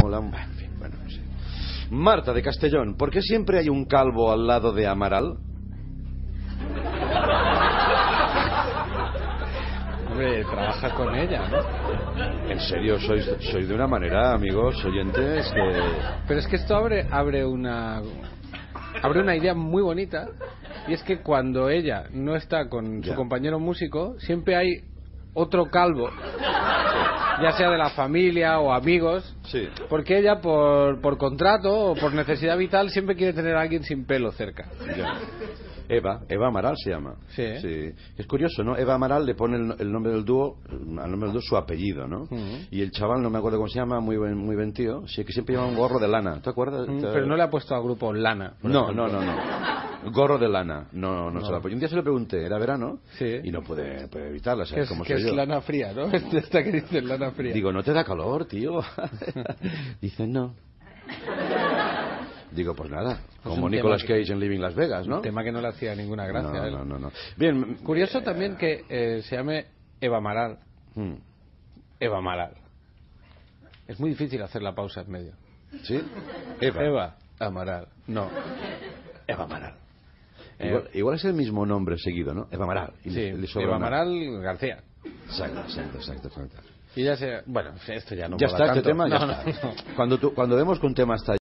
En fin, bueno, no sé. Marta de Castellón, ¿por qué siempre hay un calvo al lado de Amaral? Hombre, trabaja con ella, ¿no? En serio, sois de una manera, amigos oyentes, que... Pero es que esto abre una idea muy bonita, y es que cuando ella no está con su compañero músico, siempre hay otro calvo, ya sea de la familia o amigos, porque ella por contrato o por necesidad vital siempre quiere tener a alguien sin pelo cerca. Eva Amaral se llama. Sí. Es curioso, ¿no? Eva Amaral le pone el nombre del dúo, al nombre del dúo su apellido, ¿no? Y el chaval, no me acuerdo cómo se llama, muy buen tío, sí, que siempre lleva un gorro de lana, ¿te acuerdas? Pero no le ha puesto al grupo lana. No. Gorro de lana, no se lo ha puesto. Un día se lo pregunté, era verano, y no pude evitarla, ¿sabes cómo soy yo? Que es lana fría, ¿no? Esta que dice lana fría. Digo, ¿no te da calor, tío? Dice, no. Digo, pues nada, como Nicolas Cage en Living Las Vegas, ¿no? Un tema que no le hacía ninguna gracia a él. No. Bien. Curioso también que se llame Eva Amaral. Eva Amaral. Es muy difícil hacer la pausa en medio. ¿Sí? Eva Amaral. No. Eva Amaral. Igual es el mismo nombre seguido, ¿no? Eva Amaral. Eva Amaral García. Exacto. Y ya se... Bueno, esto ya no ya está tanto. este tema, ya está. Cuando vemos que un tema está